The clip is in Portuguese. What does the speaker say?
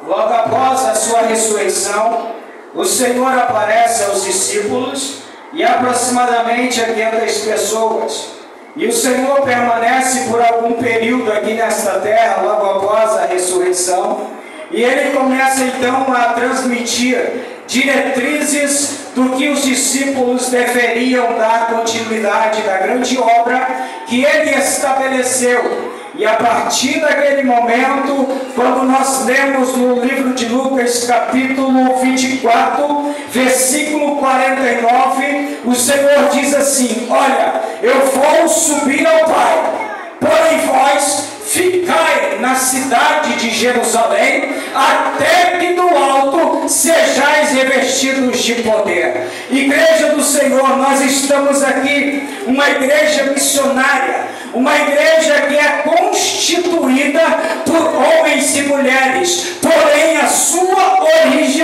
Logo após a sua ressurreição, o Senhor aparece aos discípulos e aproximadamente a 500 pessoas. E o Senhor permanece por algum período aqui nesta terra, logo após a ressurreição. E Ele começa então a transmitir diretrizes do que os discípulos deveriam dar continuidade da grande obra que Ele estabeleceu. E a partir daquele momento, quando nós lemos no livro de Lucas, capítulo 24, versículo 49, o Senhor diz assim: olha, eu vou subir ao Pai, porém vós ficai na cidade de Jerusalém, até que do alto sejais revestidos de poder. Igreja do Senhor, nós estamos aqui, uma igreja missionária, uma igreja que é constituída por homens e mulheres, porém a sua origem